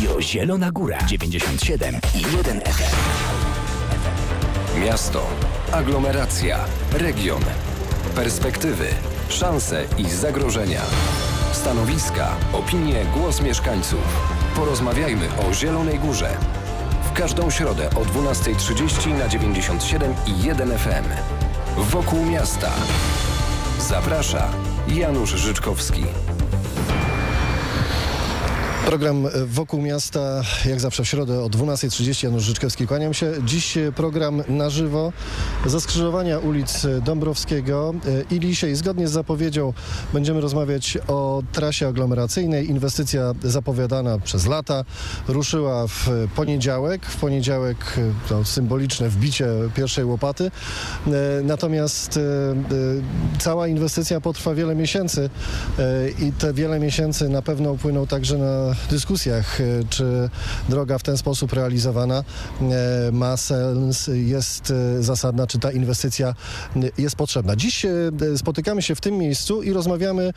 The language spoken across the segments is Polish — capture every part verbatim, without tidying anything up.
Radio Zielona Góra dziewięćdziesiąt siedem i jeden F M. Miasto, aglomeracja, region, perspektywy, szanse i zagrożenia, stanowiska, opinie, głos mieszkańców. Porozmawiajmy o Zielonej Górze. W każdą środę o dwunasta trzydzieści na dziewięćdziesiąt siedem i jeden F M. Wokół miasta. Zaprasza Janusz Życzkowski. Program Wokół Miasta, jak zawsze w środę o dwunasta trzydzieści. Janusz Życzkowski, kłaniam się. Dziś program na żywo ze skrzyżowania ulic Dąbrowskiego i Lisiej. Zgodnie z zapowiedzią będziemy rozmawiać o trasie aglomeracyjnej. Inwestycja zapowiadana przez lata ruszyła w poniedziałek. W poniedziałek to symboliczne wbicie pierwszej łopaty. Natomiast cała inwestycja potrwa wiele miesięcy i te wiele miesięcy na pewno upłyną także na dyskusjach, czy droga w ten sposób realizowana ma sens, jest zasadna, czy ta inwestycja jest potrzebna. Dziś spotykamy się w tym miejscu i rozmawiamy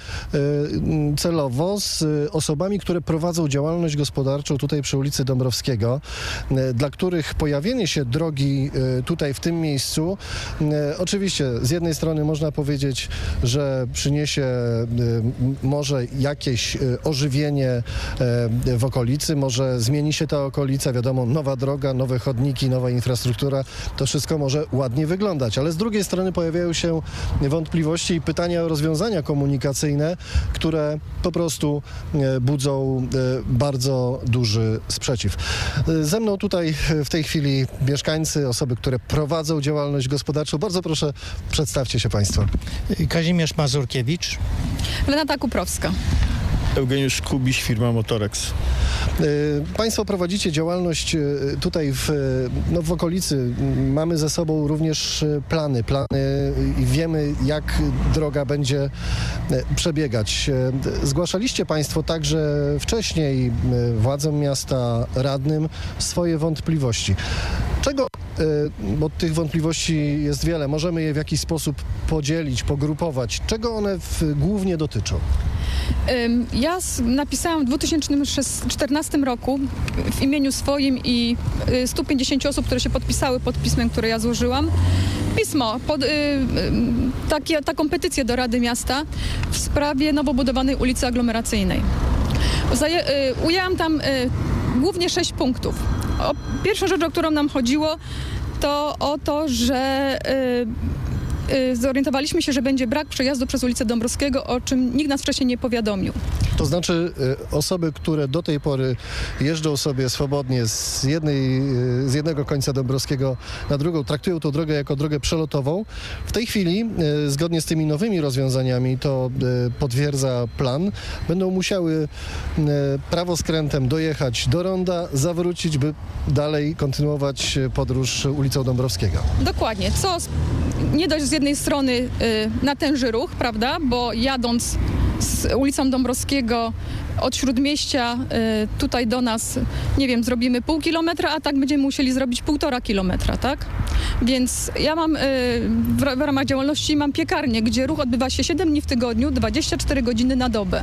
celowo z osobami, które prowadzą działalność gospodarczą tutaj przy ulicy Dąbrowskiego, dla których pojawienie się drogi tutaj w tym miejscu oczywiście z jednej strony można powiedzieć, że przyniesie może jakieś ożywienie w okolicy, może zmieni się ta okolica, wiadomo, nowa droga, nowe chodniki, nowa infrastruktura, to wszystko może ładnie wyglądać, ale z drugiej strony pojawiają się wątpliwości i pytania o rozwiązania komunikacyjne, które po prostu budzą bardzo duży sprzeciw. Ze mną tutaj w tej chwili mieszkańcy, osoby, które prowadzą działalność gospodarczą. Bardzo proszę, przedstawcie się Państwo. Kazimierz Mazurkiewicz. Renata Kuprowska. Eugeniusz Kubiś, firma Motorex. Państwo prowadzicie działalność tutaj w, no w okolicy. Mamy ze sobą również plany, plany i wiemy, jak droga będzie przebiegać. Zgłaszaliście Państwo także wcześniej władzom miasta, radnym swoje wątpliwości. Czego, bo tych wątpliwości jest wiele, możemy je w jakiś sposób podzielić, pogrupować. Czego one w, głównie dotyczą? Ja napisałam w dwa tysiące czternastym roku w imieniu swoim i stu pięćdziesięciu osób, które się podpisały pod pismem, które ja złożyłam, pismo, pod, y, y, takie, taką petycję do Rady Miasta w sprawie nowo budowanej ulicy aglomeracyjnej. Zaje, y, ujęłam tam y, głównie sześć punktów. O, pierwsza rzecz, o którą nam chodziło, to o to, że y, zorientowaliśmy się, że będzie brak przejazdu przez ulicę Dąbrowskiego, o czym nikt nas wcześniej nie powiadomił. To znaczy osoby, które do tej pory jeżdżą sobie swobodnie z, jednej, z jednego końca Dąbrowskiego na drugą, traktują tą drogę jako drogę przelotową. W tej chwili, zgodnie z tymi nowymi rozwiązaniami, to potwierdza plan, będą musiały prawoskrętem dojechać do ronda, zawrócić, by dalej kontynuować podróż ulicą Dąbrowskiego. Dokładnie. Co nie dość z jednej strony y, natęży ruch, prawda, bo jadąc z ulicą Dąbrowskiego od Śródmieścia y, tutaj do nas, nie wiem, zrobimy pół kilometra, a tak będziemy musieli zrobić półtora kilometra, tak? Więc ja mam y, w, w ramach działalności mam piekarnię, gdzie ruch odbywa się siedem dni w tygodniu, dwadzieścia cztery godziny na dobę.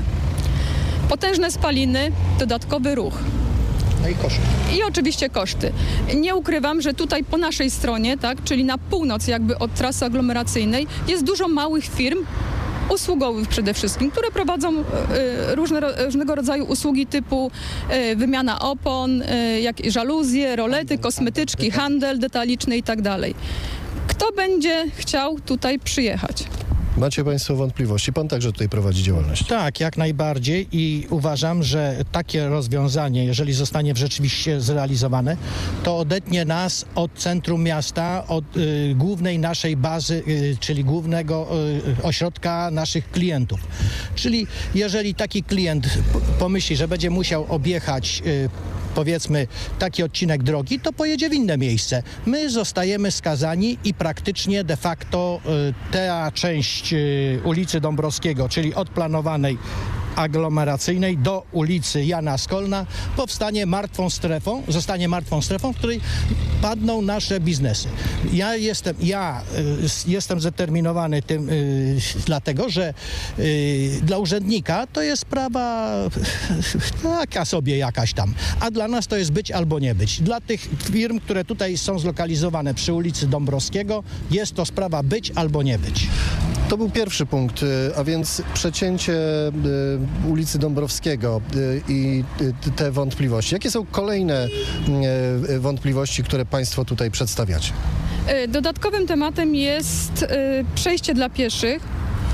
Potężne spaliny, dodatkowy ruch. No i koszty. I oczywiście koszty. Nie ukrywam, że tutaj po naszej stronie, tak, czyli na północ jakby od trasy aglomeracyjnej, jest dużo małych firm, usługowych przede wszystkim, które prowadzą y, różne, różnego rodzaju usługi typu y, wymiana opon, y, jak żaluzje, rolety, kosmetyczki, handel detaliczny i tak dalej. Kto będzie chciał tutaj przyjechać? Macie Państwo wątpliwości? Pan także tutaj prowadzi działalność. Tak, jak najbardziej i uważam, że takie rozwiązanie, jeżeli zostanie rzeczywiście zrealizowane, to odetnie nas od centrum miasta, od y, głównej naszej bazy, y, czyli głównego y, ośrodka naszych klientów. Czyli jeżeli taki klient pomyśli, że będzie musiał objechać y, powiedzmy taki odcinek drogi, to pojedzie w inne miejsce. My zostajemy skazani i praktycznie de facto y, ta część y, ulicy Dąbrowskiego, czyli od planowanej aglomeracyjnej do ulicy Jana Skolna powstanie martwą strefą, zostanie martwą strefą, w której padną nasze biznesy. Ja jestem, ja y, jestem zdeterminowany tym, y, dlatego, że y, dla urzędnika to jest sprawa taka sobie jakaś tam, a dla nas to jest być albo nie być. Dla tych firm, które tutaj są zlokalizowane przy ulicy Dąbrowskiego, jest to sprawa być albo nie być. To był pierwszy punkt, a więc przecięcie ulicy Dąbrowskiego i te wątpliwości. Jakie są kolejne wątpliwości, które państwo tutaj przedstawiacie? Dodatkowym tematem jest przejście dla pieszych,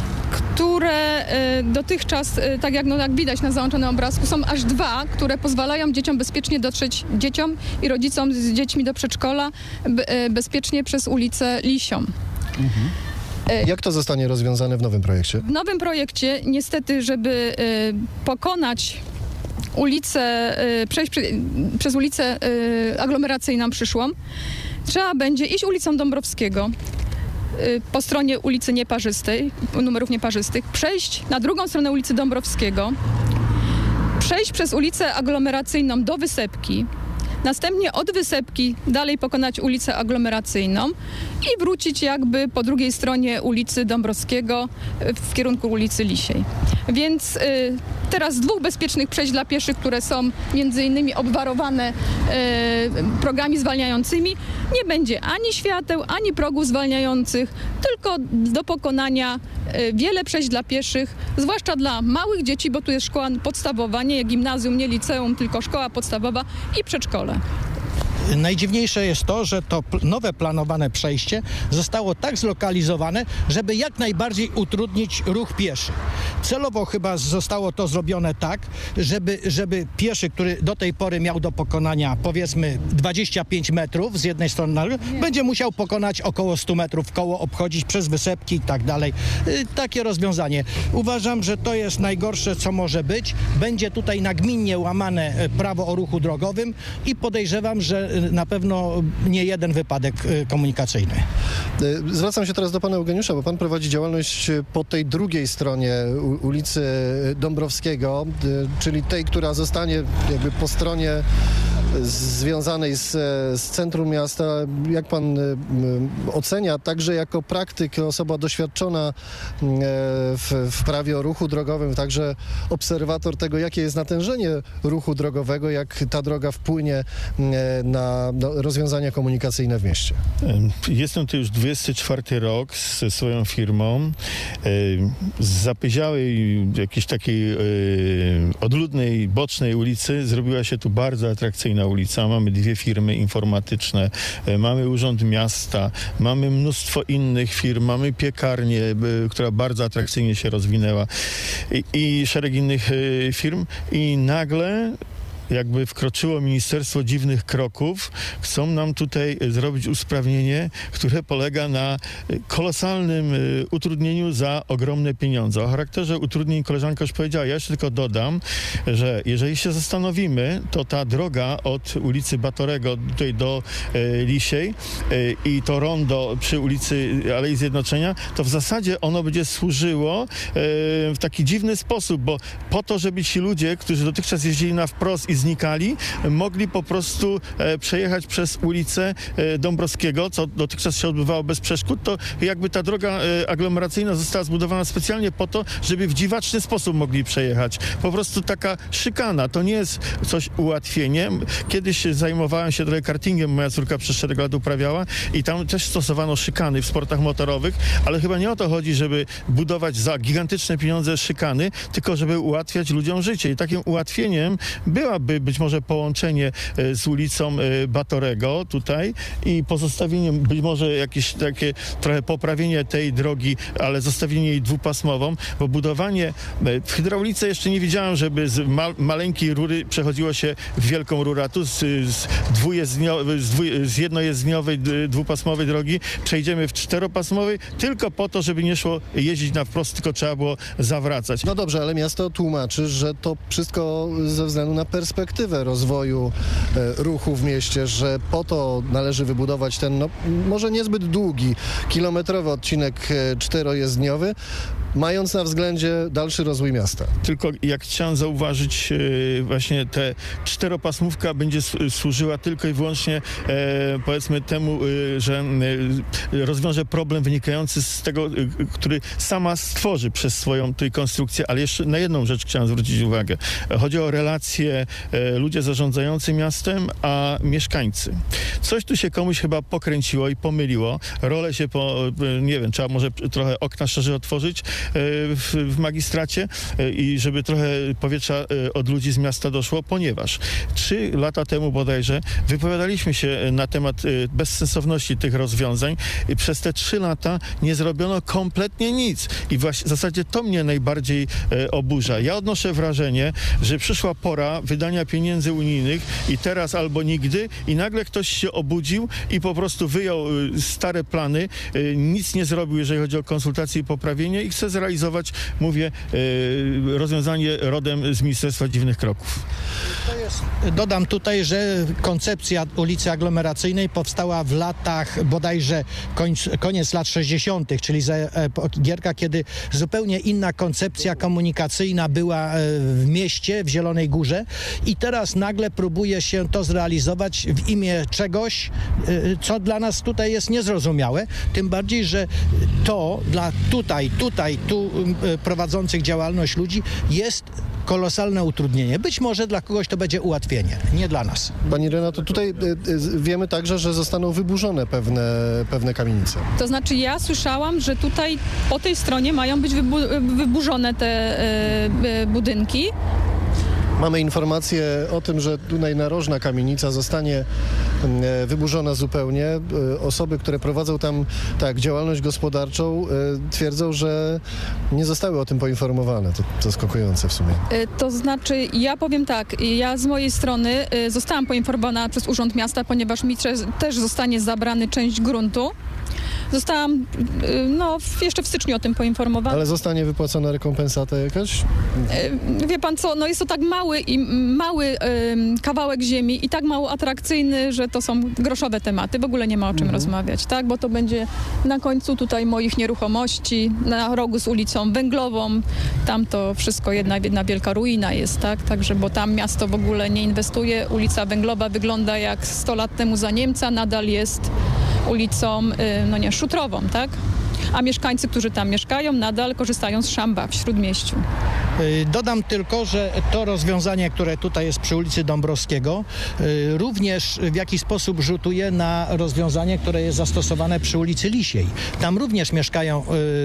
które dotychczas, tak jak, no, jak widać na załączonym obrazku, są aż dwa, które pozwalają dzieciom bezpiecznie dotrzeć, dzieciom i rodzicom z dziećmi do przedszkola bezpiecznie przez ulicę Lisią. Mhm. Jak to zostanie rozwiązane w nowym projekcie? W nowym projekcie niestety, żeby pokonać ulicę, przejść przez ulicę aglomeracyjną przyszłą, trzeba będzie iść ulicą Dąbrowskiego po stronie ulicy Nieparzystej, numerów nieparzystych, przejść na drugą stronę ulicy Dąbrowskiego, przejść przez ulicę aglomeracyjną do Wysepki, następnie od Wysepki dalej pokonać ulicę aglomeracyjną i wrócić jakby po drugiej stronie ulicy Dąbrowskiego w kierunku ulicy Lisiej. Więc y, teraz dwóch bezpiecznych przejść dla pieszych, które są między innymi obwarowane y, progami zwalniającymi, nie będzie ani świateł, ani progów zwalniających, tylko do pokonania y, wiele przejść dla pieszych, zwłaszcza dla małych dzieci, bo tu jest szkoła podstawowa, nie gimnazjum, nie liceum, tylko szkoła podstawowa i przedszkole. Najdziwniejsze jest to, że to nowe planowane przejście zostało tak zlokalizowane, żeby jak najbardziej utrudnić ruch pieszy. Celowo chyba zostało to zrobione tak, żeby, żeby pieszy, który do tej pory miał do pokonania powiedzmy dwadzieścia pięć metrów z jednej strony na drugą, będzie musiał pokonać około stu metrów, koło obchodzić przez wysepki i tak dalej. Takie rozwiązanie. Uważam, że to jest najgorsze, co może być. Będzie tutaj nagminnie łamane prawo o ruchu drogowym i podejrzewam, że na pewno nie jeden wypadek komunikacyjny. Zwracam się teraz do pana Eugeniusza, bo pan prowadzi działalność po tej drugiej stronie ulicy Dąbrowskiego, czyli tej, która zostanie jakby po stronie związanej z, z centrum miasta. Jak pan ocenia, także jako praktyk, osoba doświadczona w, w prawie o ruchu drogowym, także obserwator tego, jakie jest natężenie ruchu drogowego, jak ta droga wpłynie na, na rozwiązania komunikacyjne w mieście? Jestem tu już dwudziesty czwarty rok ze swoją firmą. Z zapyziałej, jakiejś takiej odludnej, bocznej ulicy zrobiła się tu bardzo atrakcyjna ulica. Mamy dwie firmy informatyczne, mamy Urząd Miasta, mamy mnóstwo innych firm, mamy piekarnię, która bardzo atrakcyjnie się rozwinęła i, i szereg innych firm i nagle jakby wkroczyło Ministerstwo Dziwnych Kroków. Chcą nam tutaj zrobić usprawnienie, które polega na kolosalnym utrudnieniu za ogromne pieniądze. O charakterze utrudnień koleżanka już powiedziała. Ja jeszcze tylko dodam, że jeżeli się zastanowimy, to ta droga od ulicy Batorego tutaj do e, Lisiej e, i to rondo przy ulicy Alei Zjednoczenia, to w zasadzie ono będzie służyło e, w taki dziwny sposób, bo po to, żeby ci ludzie, którzy dotychczas jeździli na wprost i znikali, mogli po prostu e, przejechać przez ulicę e, Dąbrowskiego, co dotychczas się odbywało bez przeszkód, to jakby ta droga e, aglomeracyjna została zbudowana specjalnie po to, żeby w dziwaczny sposób mogli przejechać. Po prostu taka szykana, to nie jest coś ułatwienie. Kiedyś zajmowałem się trochę kartingiem, moja córka przez szereg lat uprawiała i tam też stosowano szykany w sportach motorowych, ale chyba nie o to chodzi, żeby budować za gigantyczne pieniądze szykany, tylko żeby ułatwiać ludziom życie. I takim ułatwieniem byłaby być może połączenie z ulicą Batorego tutaj i pozostawieniem, być może jakieś takie trochę poprawienie tej drogi, ale zostawienie jej dwupasmową, bo budowanie w hydraulice jeszcze nie widziałem, żeby z ma maleńkiej rury przechodziło się w wielką rurę, a tu z, z, dwujezdnio, z, dwu, z jednojezdniowej dwupasmowej drogi przejdziemy w czteropasmowej tylko po to, żeby nie szło jeździć na wprost, tylko trzeba było zawracać. No dobrze, ale miasto tłumaczy, że to wszystko ze względu na perspektywę rozwoju e, ruchu w mieście, że po to należy wybudować ten, no, może niezbyt długi, kilometrowy odcinek e, czterojezdniowy, mając na względzie dalszy rozwój miasta. Tylko jak chciałem zauważyć, e, właśnie te czteropasmówka będzie s- służyła tylko i wyłącznie e, powiedzmy temu, e, że e, rozwiąże problem wynikający z tego, e, który sama stworzy przez swoją tej konstrukcję, ale jeszcze na jedną rzecz chciałem zwrócić uwagę. Chodzi o relacje e, ludzie zarządzający miastem, a mieszkańcy. Coś tu się komuś chyba pokręciło i pomyliło. Role się po, e, nie wiem, trzeba może trochę okna szerzej otworzyć e, w, w magistracie e, i żeby trochę powietrza e, od ludzi z miasta doszło, ponieważ trzy lata temu bodajże wypowiadaliśmy się na temat e, bezsensowności tych rozwiązań i przez te trzy lata nie zrobiono kompletnie nic. I właśnie w zasadzie to mnie najbardziej e, oburza. Ja odnoszę wrażenie, że przyszła pora wydania pieniędzy unijnych i teraz albo nigdy i nagle ktoś się obudził i po prostu wyjął e, stare plany, e, nic nie zrobił, jeżeli chodzi o konsultacje i poprawienie i chce zrealizować, mówię, e, rozwiązanie rodem z Ministerstwa Dziwnych Kroków. Dodam tutaj, że koncepcja ulicy aglomeracyjnej powstała w latach bodajże końc, koniec lat sześćdziesiątych, czyli za epoki Gierka, kiedy zupełnie inna koncepcja komunikacyjna była w mieście, w Zielonej Górze i teraz nagle próbuje się to zrealizować w imię czegoś, co dla nas tutaj jest niezrozumiałe, tym bardziej, że to dla tutaj, tutaj, tu prowadzących działalność ludzi jest kolosalne utrudnienie. Być może dla kogoś to będzie ułatwienie, nie dla nas. Pani Renato, tutaj y, y, wiemy także, że zostaną wyburzone pewne, pewne kamienice. To znaczy ja słyszałam, że tutaj po tej stronie mają być wybu- wyburzone te e, e, budynki. Mamy informację o tym, że tutaj narożna kamienica zostanie e, wyburzona zupełnie. E, Osoby, które prowadzą tam tak działalność gospodarczą, e, twierdzą, że nie zostały o tym poinformowane. To zaskakujące w sumie. E, To znaczy ja powiem tak, ja z mojej strony e, zostałam poinformowana przez Urząd Miasta, ponieważ mi trze- też zostanie zabrany część gruntu. Zostałam e, no, w- jeszcze w styczniu o tym poinformowana. Ale zostanie wypłacona rekompensata jakaś? E, Wie pan co, no jest to tak mały i mały em, kawałek ziemi i tak mało atrakcyjny, że to są groszowe tematy. W ogóle nie ma o czym Mhm. rozmawiać, tak? Bo to będzie na końcu tutaj moich nieruchomości, na rogu z ulicą Węglową. Tam to wszystko jedna, jedna wielka ruina jest, tak? Także, bo tam miasto w ogóle nie inwestuje. Ulica Węglowa wygląda jak sto lat temu za Niemca, nadal jest ulicą, y, no nie, szutrową, tak? A mieszkańcy, którzy tam mieszkają, nadal korzystają z szamba w Śródmieściu. Y, Dodam tylko, że to rozwiązanie, które tutaj jest przy ulicy Dąbrowskiego, y, również w jakiś sposób rzutuje na rozwiązanie, które jest zastosowane przy ulicy Lisiej. Tam również mieszkają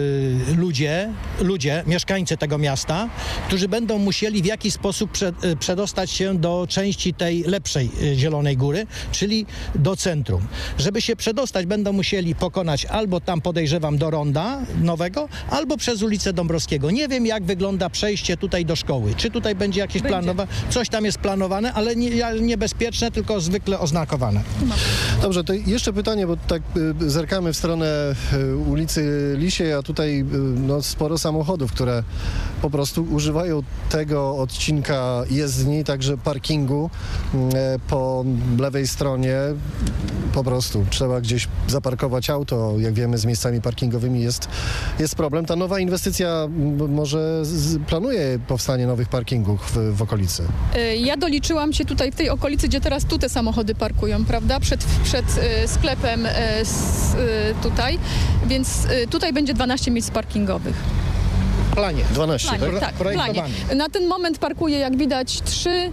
y, ludzie, ludzie, mieszkańcy tego miasta, którzy będą musieli w jakiś sposób prze, y, przedostać się do części tej lepszej y, Zielonej Góry, czyli do centrum. Żeby się przedostać, będą musieli pokonać albo tam, podejrzewam, do ronda nowego, albo przez ulicę Dąbrowskiego. Nie wiem, jak wygląda przejście tutaj do szkoły. Czy tutaj będzie jakieś Będzie. planowane? Coś tam jest planowane, ale nie, ja- niebezpieczne, tylko zwykle oznakowane. Dobrze, to jeszcze pytanie, bo tak y, zerkamy w stronę y, ulicy Lisiej, a tutaj y, no, sporo samochodów, które po prostu używają tego odcinka jezdni, także parkingu y, po lewej stronie. Po prostu trzeba gdzieś zaparkować auto. Jak wiemy, z miejscami parkingowymi jest, jest problem. Ta nowa inwestycja m, może z, planuje powstanie nowych parkingów w, w okolicy. Y, Ja doliczyłam się tutaj w tej okolicy, gdzie teraz tu te samochody parkują, prawda? Przed, przed y, sklepem y, s, y, tutaj, więc y, tutaj będzie dwanaście miejsc parkingowych. W planie. dwanaście, Planie, tak? tak, w projektowany. planie. Na ten moment parkuje, jak widać, trzy,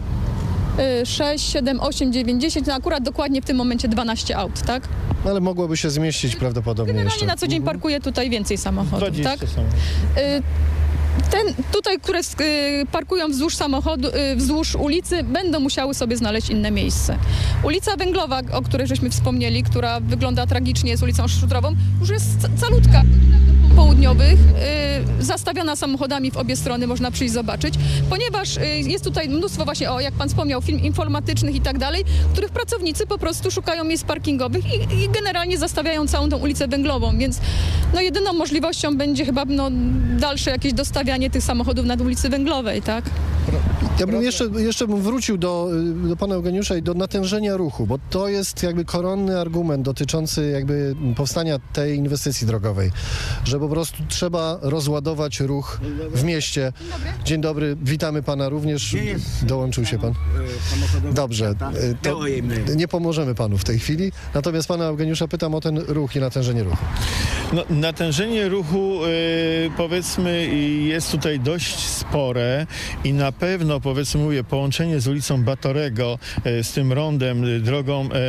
sześć, siedem, osiem, dziewięć, dziesięć, no akurat dokładnie w tym momencie dwanaście aut, tak? Ale mogłoby się zmieścić prawdopodobnie Generalnie jeszcze. na co dzień parkuje tutaj więcej samochodów, tak? dwadzieścia są. Y, Ten, tutaj, które sk- y, parkują wzdłuż samochodu, y, wzdłuż ulicy, będą musiały sobie znaleźć inne miejsce. Ulica Węglowa, o której żeśmy wspomnieli, która wygląda tragicznie, jest ulicą szutrową, już jest ca- calutka. Południowych, y, zastawiona samochodami w obie strony, można przyjść zobaczyć, ponieważ y, jest tutaj mnóstwo właśnie, o, jak pan wspomniał, firm informatycznych i tak dalej, których pracownicy po prostu szukają miejsc parkingowych i, i generalnie zastawiają całą tą ulicę Węglową, więc no jedyną możliwością będzie chyba no, dalsze jakieś dostawianie tych samochodów nad ulicy Węglowej, tak? Ja bym jeszcze, jeszcze bym wrócił do, do pana Eugeniusza i do natężenia ruchu, bo to jest jakby koronny argument dotyczący jakby powstania tej inwestycji drogowej, że po prostu trzeba rozładować ruch w mieście. Dzień dobry, witamy pana również. Dołączył się pan. Dobrze, to nie pomożemy panu w tej chwili. Natomiast pana Eugeniusza pytam o ten ruch i natężenie ruchu. No, natężenie ruchu yy, powiedzmy jest tutaj dość spore i na pewno powiedzmy mówię połączenie z ulicą Batorego yy, z tym rondem, yy, drogą yy,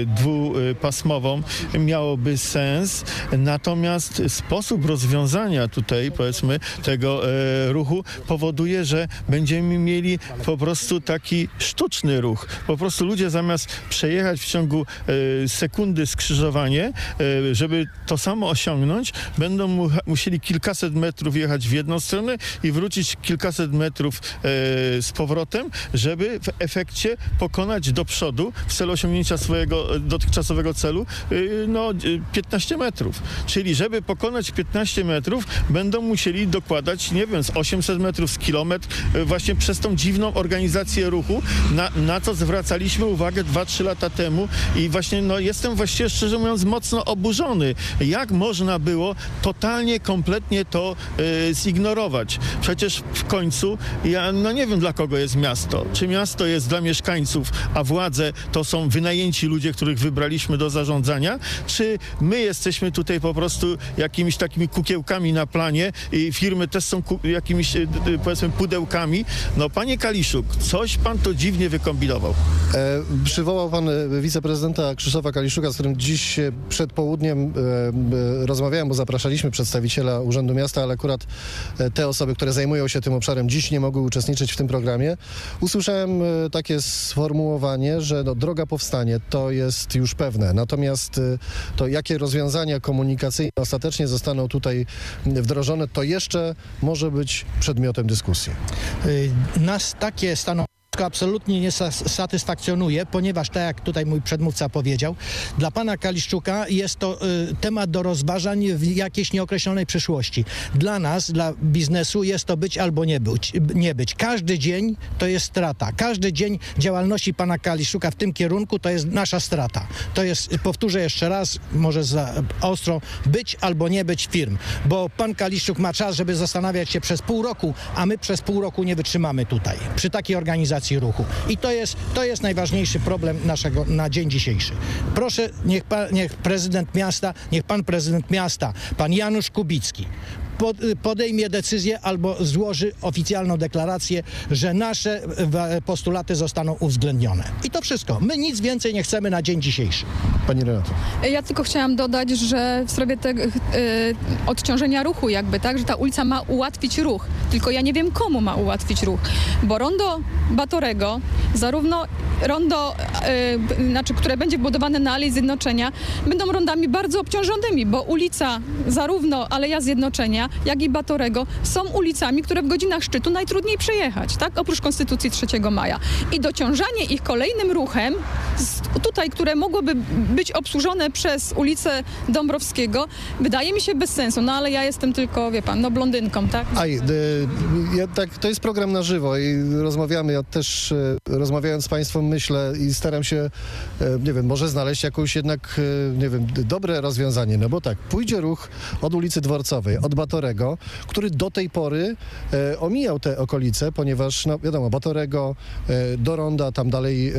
dwupasmową miałoby sens. Natomiast sposób rozwiązania tutaj powiedzmy tego yy, ruchu powoduje, że będziemy mieli po prostu taki sztuczny ruch. Po prostu ludzie zamiast przejechać w ciągu yy, sekundy skrzyżowanie, yy, żeby to samo osiągnąć, będą mu, musieli kilkaset metrów jechać w jedną stronę i wrócić kilkaset metrów e, z powrotem, żeby w efekcie pokonać do przodu w celu osiągnięcia swojego dotychczasowego celu e, no, piętnaście metrów. Czyli żeby pokonać piętnaście metrów, będą musieli dokładać, nie wiem, z osiemset metrów, z kilometr e, właśnie przez tą dziwną organizację ruchu, na, na co zwracaliśmy uwagę dwa trzy lata temu i właśnie no, jestem właściwie szczerze mówiąc mocno oburzony. Jak można było totalnie, kompletnie to y, zignorować? Przecież w końcu ja no nie wiem, dla kogo jest miasto. Czy miasto jest dla mieszkańców, a władze to są wynajęci ludzie, których wybraliśmy do zarządzania? Czy my jesteśmy tutaj po prostu jakimiś takimi kukiełkami na planie i firmy też są ku, jakimiś y, y, powiedzmy pudełkami? No panie Kaliszuk, coś pan to dziwnie wykombinował. E, przywołał pan wiceprezydenta Krzysztofa Kaliszuka, z którym dziś przed południem e, rozmawiałem, bo zapraszaliśmy przedstawiciela Urzędu Miasta, ale akurat te osoby, które zajmują się tym obszarem, dziś nie mogły uczestniczyć w tym programie. Usłyszałem takie sformułowanie, że no, droga powstanie, to jest już pewne. Natomiast to, jakie rozwiązania komunikacyjne ostatecznie zostaną tutaj wdrożone, to jeszcze może być przedmiotem dyskusji. Nas takie stanowisko absolutnie nie satysfakcjonuje, ponieważ tak jak tutaj mój przedmówca powiedział, dla pana Kaliszczuka jest to y, temat do rozważań w jakiejś nieokreślonej przyszłości. Dla nas, dla biznesu jest to być albo nie być. Nie być. Każdy dzień to jest strata. Każdy dzień działalności pana Kaliszczuka w tym kierunku to jest nasza strata. To jest, powtórzę jeszcze raz, może za ostro, być albo nie być firm, bo pan Kaliszczuk ma czas, żeby zastanawiać się przez pół roku, a my przez pół roku nie wytrzymamy tutaj, przy takiej organizacji ruchu. I to jest, to jest najważniejszy problem naszego na dzień dzisiejszy. Proszę, niech, pa, niech prezydent miasta, niech pan prezydent miasta, pan Janusz Kubicki podejmie decyzję albo złoży oficjalną deklarację, że nasze postulaty zostaną uwzględnione. I to wszystko. My nic więcej nie chcemy na dzień dzisiejszy. Pani Renato. Ja tylko chciałam dodać, że w sprawie tego y, odciążenia ruchu jakby, tak, że ta ulica ma ułatwić ruch. Tylko ja nie wiem, komu ma ułatwić ruch. Bo rondo Batorego, zarówno rondo, y, znaczy, które będzie budowane na Alei Zjednoczenia, będą rondami bardzo obciążonymi, bo ulica zarówno Aleja Zjednoczenia, jak i Batorego są ulicami, które w godzinach szczytu najtrudniej przejechać, tak? Oprócz Konstytucji trzeciego maja. I dociążanie ich kolejnym ruchem, z, tutaj, które mogłoby być obsłużone przez ulicę Dąbrowskiego, wydaje mi się bez sensu. No ale ja jestem tylko, wie pan, no blondynką, tak? Aj, y, ja, tak, to jest program na żywo i rozmawiamy, ja też y, rozmawiając z państwem myślę i staram się, y, nie wiem, może znaleźć jakąś jednak, y, nie wiem, dobre rozwiązanie, no bo tak, pójdzie ruch od ulicy Dworcowej, od Batorego, który do tej pory y, omijał te okolice, ponieważ, no wiadomo, Batorego y, do Ronda, tam dalej y,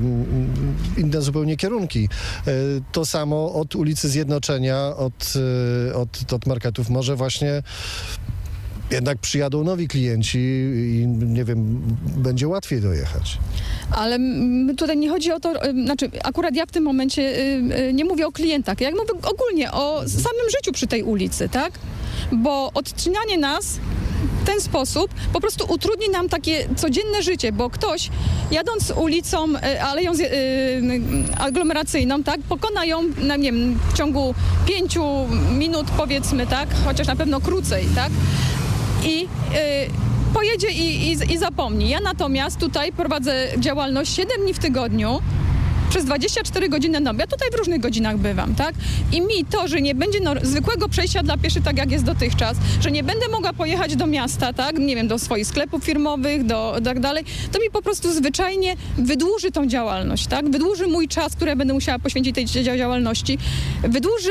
y, inne zupełnie kierunki. Y, to samo od ulicy Zjednoczenia, od, y, od, od marketów może właśnie jednak przyjadą nowi klienci i nie wiem, będzie łatwiej dojechać. Ale tutaj nie chodzi o to, znaczy akurat ja w tym momencie nie mówię o klientach, ja mówię ogólnie o samym życiu przy tej ulicy, tak? Bo odcinanie nas w ten sposób po prostu utrudni nam takie codzienne życie, bo ktoś jadąc ulicą, aleją aglomeracyjną, tak, pokona ją, no, nie wiem, w ciągu pięciu minut powiedzmy, tak, chociaż na pewno krócej, tak, i y, pojedzie i, i, i zapomni. Ja natomiast tutaj prowadzę działalność siedem dni w tygodniu przez dwadzieścia cztery godziny na dobę. Ja tutaj w różnych godzinach bywam, tak? I mi to, że nie będzie no, zwykłego przejścia dla pieszych, tak jak jest dotychczas, że nie będę mogła pojechać do miasta, tak? Nie wiem, do swoich sklepów firmowych, do tak dalej, to mi po prostu zwyczajnie wydłuży tą działalność, tak? Wydłuży mój czas, który będę musiała poświęcić tej działalności, wydłuży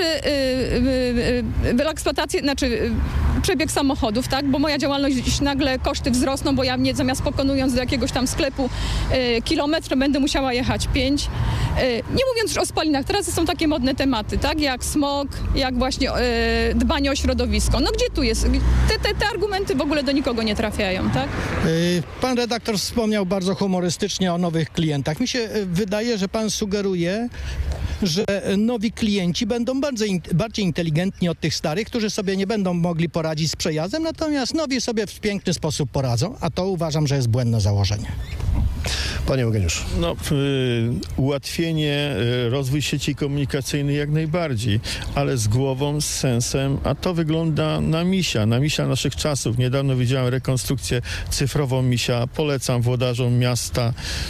yy, yy, yy, eksploatację, znaczy yy, przebieg samochodów, tak? Bo moja działalność nagle koszty wzrosną, bo ja mnie zamiast pokonując do jakiegoś tam sklepu yy, kilometr będę musiała jechać pięć. Yy, nie mówiąc już o spalinach, teraz są takie modne tematy, tak? Jak smog, jak właśnie yy, dbanie o środowisko. No gdzie tu jest? Te, te, te argumenty w ogóle do nikogo nie trafiają, tak? Yy, pan redaktor wspomniał bardzo humorystycznie o nowych klientach. Mi się yy, wydaje, że pan sugeruje, że nowi klienci będą bardziej, bardziej inteligentni od tych starych, którzy sobie nie będą mogli poradzić z przejazdem, natomiast nowi sobie w piękny sposób poradzą, a to uważam, że jest błędne założenie. Panie Eugeniuszu. No, y, ułatwienie, y, rozwój sieci komunikacyjnej jak najbardziej, ale z głową, z sensem, a to wygląda na misia, na misia naszych czasów. Niedawno widziałem rekonstrukcję cyfrową misia, polecam włodarzom miasta.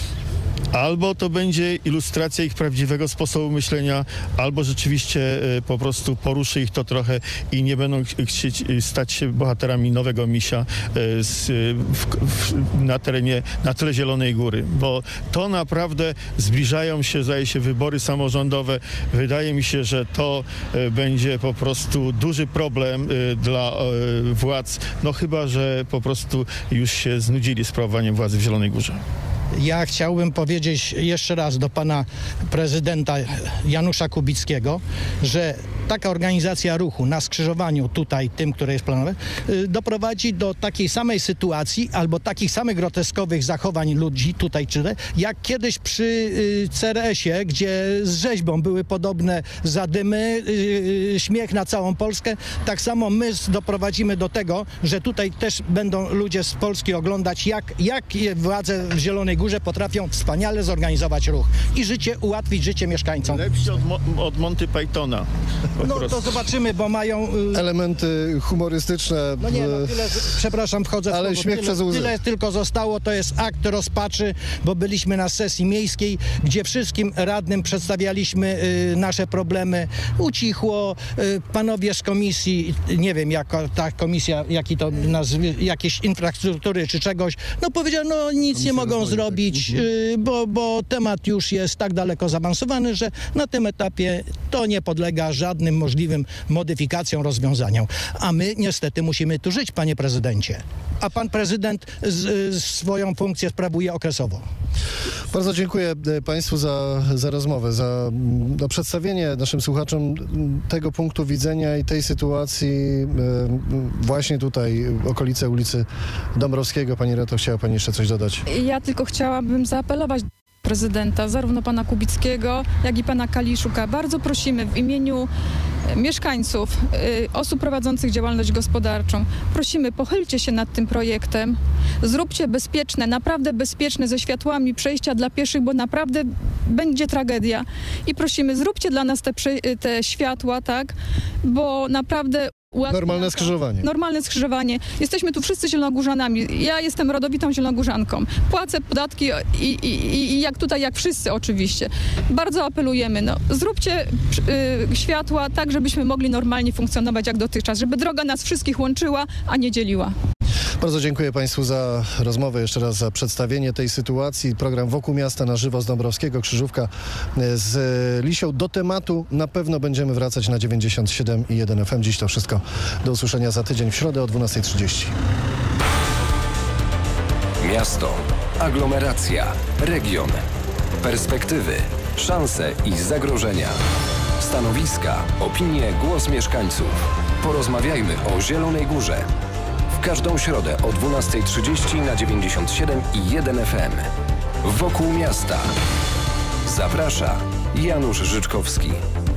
Albo to będzie ilustracja ich prawdziwego sposobu myślenia, albo rzeczywiście y, po prostu poruszy ich to trochę i nie będą ch chcieć y, stać się bohaterami nowego misia y, z, y, w, w, na terenie, na tle Zielonej Góry, bo to naprawdę zbliżają się, zdaje się, wybory samorządowe. Wydaje mi się, że to y, będzie po prostu duży problem y, dla y, władz, no chyba że po prostu już się znudzili sprawowaniem władzy w Zielonej Górze. Ja chciałbym powiedzieć jeszcze raz do pana prezydenta Janusza Kubickiego, że taka organizacja ruchu na skrzyżowaniu tutaj, tym, które jest planowe, doprowadzi do takiej samej sytuacji albo takich samych groteskowych zachowań ludzi tutaj, czy jak kiedyś przy C R S-ie, gdzie z rzeźbą były podobne zadymy, śmiech na całą Polskę. Tak samo my doprowadzimy do tego, że tutaj też będą ludzie z Polski oglądać, jak, jak władze w Zielonej Górze potrafią wspaniale zorganizować ruch i życie, ułatwić życie mieszkańcom. Lepsi od, Mo od Monty Pythona. No to zobaczymy, bo mają... Y elementy humorystyczne. No nie, no tyle, przepraszam, wchodzę w ale słowo, śmiech tyle, przez łzy. Tyle tylko zostało, to jest akt rozpaczy, bo byliśmy na sesji miejskiej, gdzie wszystkim radnym przedstawialiśmy y, nasze problemy. Ucichło, y, panowie z komisji, nie wiem, jaka ta komisja, jaki to nazwy, jakiejś infrastruktury czy czegoś, no powiedział, no nic Komisja nie mogą rozwoju, zrobić, tak. y, bo, bo temat już jest tak daleko zaawansowany, że na tym etapie to nie podlega żadnym możliwym modyfikacjom, rozwiązaniom. A my niestety musimy tu żyć, panie prezydencie. A pan prezydent z, z swoją funkcję sprawuje okresowo. Bardzo dziękuję państwu za, za rozmowę, za no, przedstawienie naszym słuchaczom tego punktu widzenia i tej sytuacji właśnie tutaj, okolice ulicy Dąbrowskiego. Pani Reto, chciała pani jeszcze coś dodać? Ja tylko chciałabym zaapelować do prezydenta, zarówno pana Kubickiego, jak i pana Kaliszuka. Bardzo prosimy w imieniu mieszkańców, y, osób prowadzących działalność gospodarczą, prosimy, pochylcie się nad tym projektem, zróbcie bezpieczne, naprawdę bezpieczne ze światłami przejścia dla pieszych, bo naprawdę będzie tragedia. I prosimy, zróbcie dla nas te, te światła, tak, bo naprawdę... Normalne skrzyżowanie. Normalne skrzyżowanie. Jesteśmy tu wszyscy zielonogórzanami. Ja jestem rodowitą zielonogórzanką. Płacę podatki i, i, i, i jak tutaj, jak wszyscy oczywiście. Bardzo apelujemy, no, zróbcie y, światła tak, żebyśmy mogli normalnie funkcjonować jak dotychczas, żeby droga nas wszystkich łączyła, a nie dzieliła. Bardzo dziękuję państwu za rozmowę, jeszcze raz za przedstawienie tej sytuacji. Program Wokół Miasta na żywo z Dąbrowskiego, Krzyżówka z Lisią. Do tematu na pewno będziemy wracać na dziewięćdziesiąt siedem i jeden F M. Dziś to wszystko. Do usłyszenia za tydzień w środę o dwunastej trzydzieści. Miasto, aglomeracja, region, perspektywy, szanse i zagrożenia, stanowiska, opinie, głos mieszkańców. Porozmawiajmy o Zielonej Górze. W każdą środę o dwunastej trzydzieści na dziewięćdziesiąt siedem i jeden F M. Wokół Miasta. Zaprasza Janusz Życzkowski.